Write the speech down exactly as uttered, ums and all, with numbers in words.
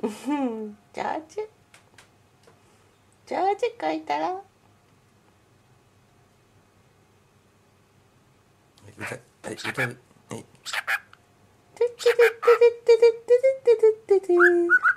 うん、ジャージジャージ書いたら歌はい歌うはい。 トゥットゥトゥトゥトゥトゥトゥトゥトゥトゥ